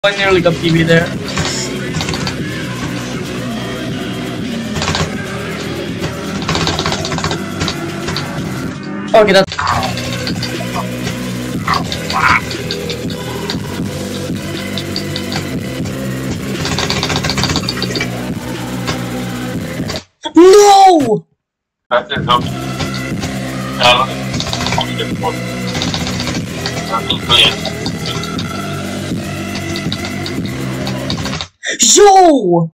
I nearly got PB there. Okay, that's... No! That is not... Yo!